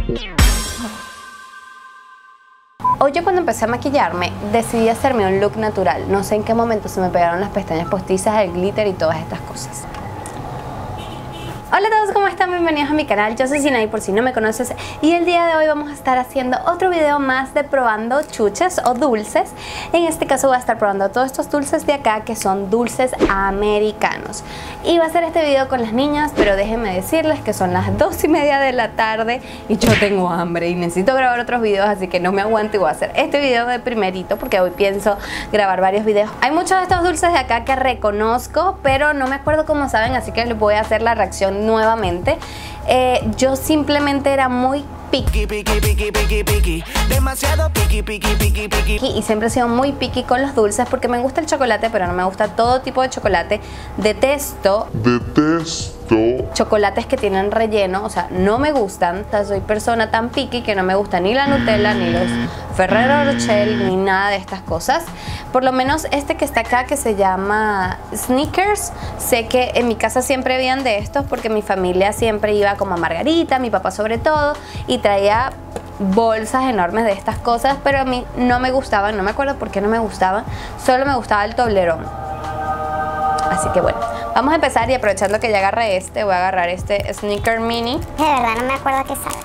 Hoy yo cuando empecé a maquillarme decidí hacerme un look natural. No sé en qué momento se me pegaron las pestañas postizas, el glitter y todas estas cosas. Hola a todos, ¿cómo están? Bienvenidos a mi canal, yo soy Sinaí por si no me conoces y el día de hoy vamos a estar haciendo otro video más de probando chuches o dulces. En este caso voy a estar probando todos estos dulces de acá que son dulces americanos. Y va a ser este video con las niñas, pero déjenme decirles que son las 2:30 de la tarde y yo tengo hambre y necesito grabar otros videos, así que no me aguanto y voy a hacer este video de primerito porque hoy pienso grabar varios videos. Hay muchos de estos dulces de acá que reconozco, pero no me acuerdo cómo saben, así que les voy a hacer la reacción nuevamente. Yo simplemente era muy picky, demasiado picky y siempre he sido muy picky con los dulces porque me gusta el chocolate, pero no me gusta todo tipo de chocolate. Detesto chocolates que tienen relleno, o sea, no me gustan. O sea, soy persona tan picky que no me gusta ni la Nutella, ni los Ferrero Rocher, ni nada de estas cosas. Por lo menos este que está acá, que se llama Snickers, sé que en mi casa siempre habían de estos porque mi familia siempre iba como a Margarita, mi papá sobre todo, y traía bolsas enormes de estas cosas, pero a mí no me gustaban, no me acuerdo por qué no me gustaban, solo me gustaba el Toblerone. Así que bueno, vamos a empezar y aprovechando que ya agarré este, voy a agarrar este Snicker Mini. De verdad no me acuerdo qué sabe.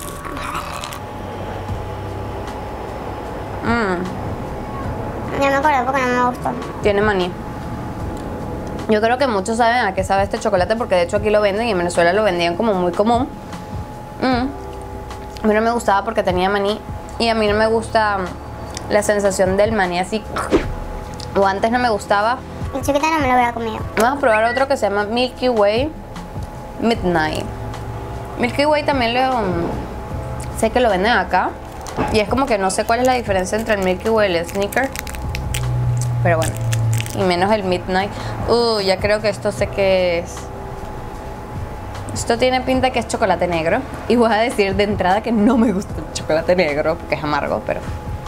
No me acuerdo porque no me gustó. Tiene maní. Yo creo que muchos saben a qué sabe este chocolate porque de hecho aquí lo venden y en Venezuela lo vendían como muy común. A mí no me gustaba porque tenía maní y a mí no me gusta la sensación del maní así. O antes no me gustaba. El chiquita no me lo hubiera comido. Vamos a probar otro que se llama Milky Way Midnight. Milky Way también sé que lo venden acá. Y es como que no sé cuál es la diferencia entre el Milky Way y el Snickers. Pero bueno, y menos el Midnight. Ya creo que esto sé que es. Esto tiene pinta que es chocolate negro. Y voy a decir de entrada que no me gusta el chocolate negro porque es amargo, pero...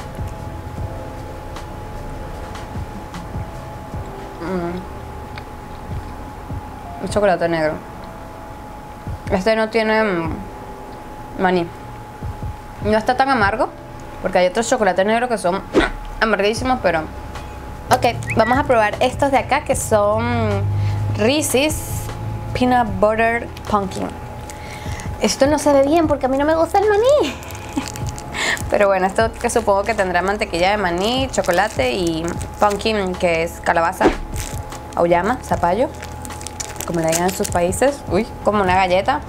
Es chocolate negro. Este no tiene maní. No está tan amargo porque hay otros chocolates negros que son amarguísimos, pero... Ok, vamos a probar estos de acá que son Reese's Peanut Butter Pumpkin. Esto no se ve bien porque a mí no me gusta el maní. Pero bueno, esto que supongo que tendrá mantequilla de maní, chocolate y pumpkin, que es calabaza, auyama, zapallo, como le digan en sus países. Uy, como una galleta.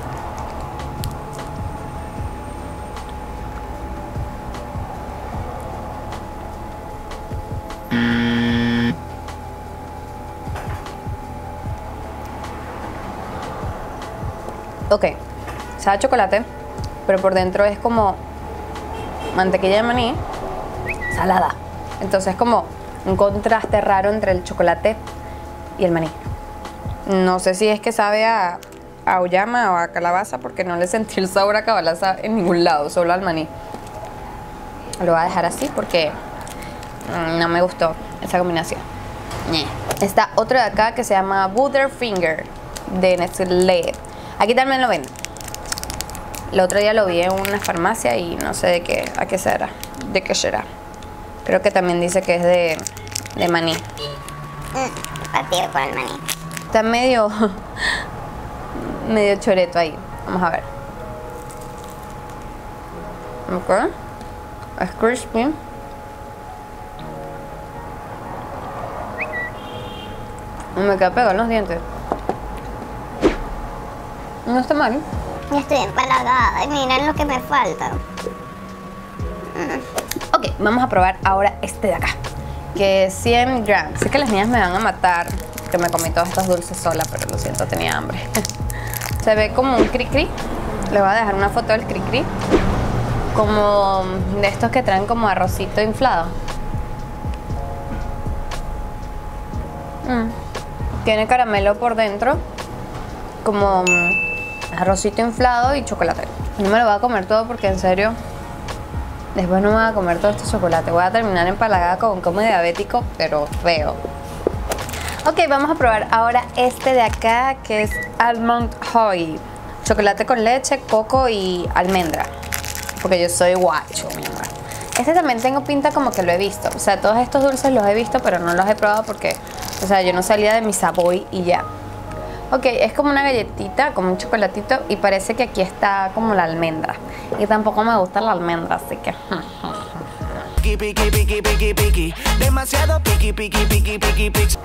Ok, sabe a chocolate, pero por dentro es como mantequilla de maní salada. Entonces es como un contraste raro entre el chocolate y el maní. No sé si es que sabe a auyama o a calabaza porque no le sentí el sabor a calabaza en ningún lado, solo al maní. Lo voy a dejar así porque no me gustó esa combinación. Está otro de acá que se llama Butterfinger de Nestlé. Aquí también lo venden. El otro día lo vi en una farmacia y no sé a qué será. ¿De qué será? Creo que también dice que es de maní. Partido por el maní. Está medio choreto ahí. Vamos a ver. Ok. Es crispy. Me queda pegado en los dientes. No está mal. Ya estoy empalagada y miren lo que me falta. Ok, vamos a probar ahora este de acá, que es 100 gramos. Sé que las niñas me van a matar, que me comí todos estos dulces sola, pero lo siento, tenía hambre. Se ve como un cri-cri. Les voy a dejar una foto del cri-cri. Como de estos que traen como arrocito inflado. Tiene caramelo por dentro, como arrocito inflado y chocolate. No me lo voy a comer todo porque en serio después no me voy a comer todo este chocolate. Voy a terminar empalagada como diabético, pero feo. Ok, vamos a probar ahora este de acá, que es Almond Joy. Chocolate con leche, coco y almendra. porque yo soy guacho, mi amor. Este también tengo pinta como que lo he visto. O sea, todos estos dulces los he visto, pero no los he probado porque, o sea, yo no salía de mi Savoy y ya. Ok, es como una galletita, como un chocolatito, y parece que aquí está como la almendra. Y tampoco me gusta la almendra, así que... Piqui, piqui, piqui, piqui, piqui. Demasiado piqui, piqui, piqui, piqui, piqui.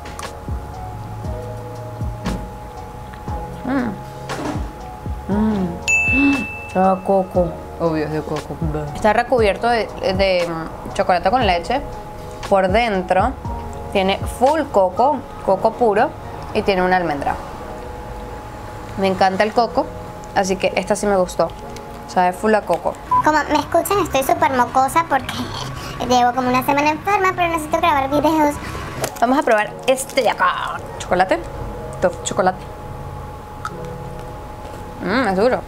Sabe a coco. Obvio, es de coco. Está recubierto de chocolate con leche. Por dentro tiene full coco, coco puro, y tiene una almendra. Me encanta el coco, así que esta sí me gustó. Sabe full a coco. Como me escuchan, estoy súper mocosa porque llevo como una semana enferma, pero necesito grabar videos. Vamos a probar este de acá. Chocolate. Tough chocolate. Es duro.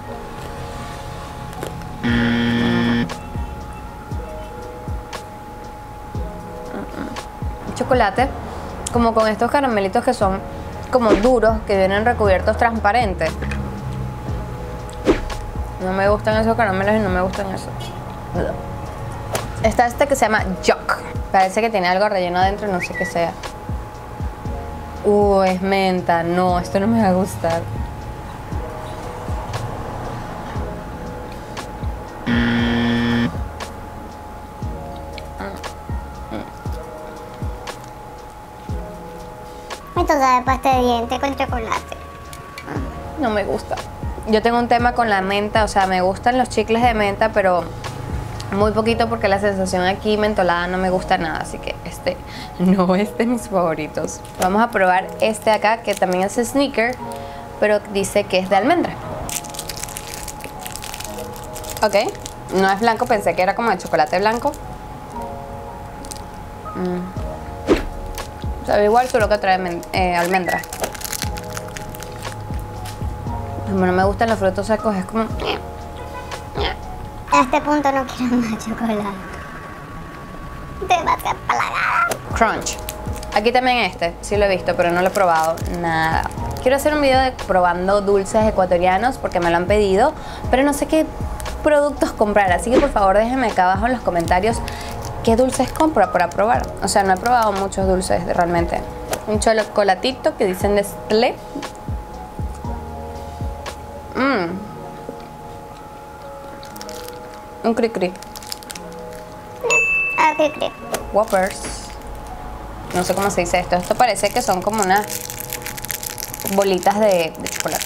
Chocolate, como con estos caramelitos que son como duros, que vienen recubiertos transparentes. No me gustan esos caramelos y no me gustan esos. Está este que se llama Jock. Parece que tiene algo relleno adentro, no sé qué sea. Es menta. No, esto no me va a gustar. Esto sabe pasta de diente con chocolate. No me gusta. Yo tengo un tema con la menta, o sea, me gustan los chicles de menta, pero muy poquito porque la sensación aquí mentolada no me gusta nada, así que este no es de mis favoritos. Vamos a probar este acá, que también es sneaker, pero dice que es de almendra. Ok, no es blanco, pensé que era como de chocolate blanco. Sabe igual, solo que trae almendra. Como no me gustan los frutos secos, es como... A este punto no quiero más chocolate. Demasiado empalagada. Crunch. Aquí también este, sí lo he visto, pero no lo he probado nada. Quiero hacer un video de probando dulces ecuatorianos porque me lo han pedido, pero no sé qué productos comprar, así que por favor déjenme acá abajo en los comentarios qué dulces compro para probar. O sea, no he probado muchos dulces realmente. Un chocolatito que dicen Nestlé. Un cri-cri. Ah, cri-cri. Whoppers. No sé cómo se dice esto. Esto parece que son como unas bolitas de chocolate.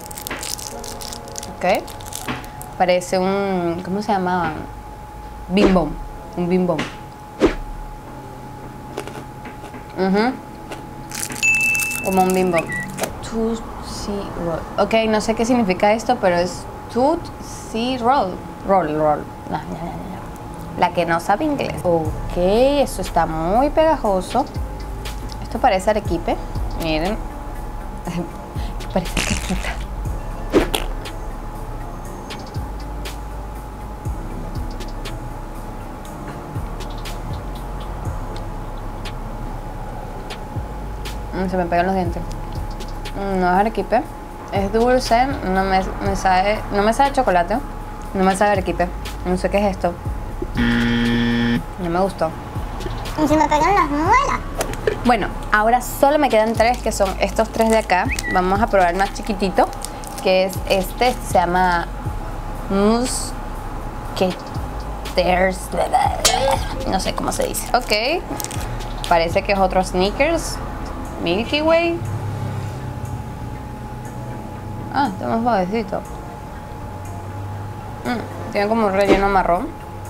Ok. Parece un... ¿Cómo se llama? Bim Bom. Un Bim Bom. Como un Bim Bom. Tootsie Roll. Ok, no sé qué significa esto, pero es Tootsie Roll. Roll. No. La que no sabe inglés. Ok, eso está muy pegajoso. Esto parece arequipe. Miren. Parece caquita. Se me pegan los dientes. No es arequipe. Es dulce. No me sabe a chocolate. No me sabe a arequipe. No sé qué es esto. No me gustó. Y se me pegan las muelas. Bueno, ahora solo me quedan tres, que son estos tres de acá. Vamos a probar el más chiquitito, que es este. Se llama Musketeers. No sé cómo se dice. Ok. Parece que es otro Snickers. Milky Way. Ah, está más suavecito. Tiene como un relleno marrón.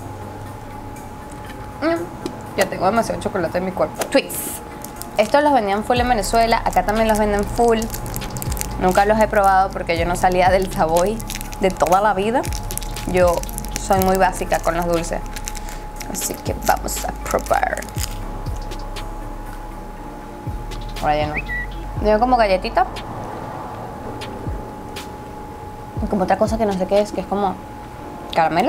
Ya tengo demasiado chocolate en mi cuerpo. Twix. Estos los vendían full en Venezuela. Acá también los venden full. Nunca los he probado porque yo no salía del Savoy de toda la vida. Yo soy muy básica con los dulces. Así que vamos a probar. Ahora ya no. Digo como galletita. Y como otra cosa que no sé qué es, que es como caramelo.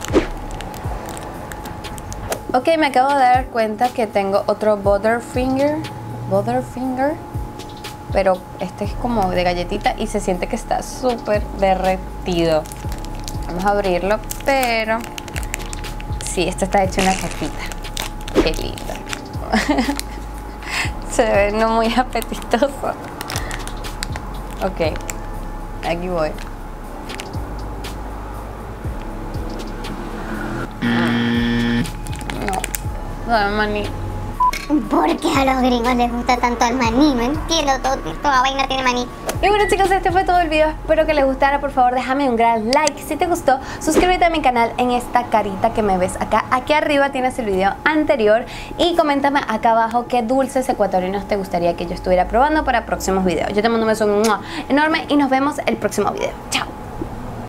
Ok, me acabo de dar cuenta que tengo otro Butterfinger. Pero este es como de galletita y se siente que está súper derretido. Vamos a abrirlo, pero sí, esto está hecho una cajita. Qué lindo. Se ve no muy apetitoso. Ok, aquí voy. No, no, maní. ¿Por qué a los gringos les gusta tanto el maní? No entiendo, toda vaina tiene maní. Y bueno, chicos, este fue todo el video. Espero que les gustara. Por favor, déjame un gran like si te gustó. Suscríbete a mi canal en esta carita que me ves acá. Aquí arriba tienes el video anterior. Y coméntame acá abajo qué dulces ecuatorianos te gustaría que yo estuviera probando para próximos videos. Yo te mando un beso enorme y nos vemos el próximo video.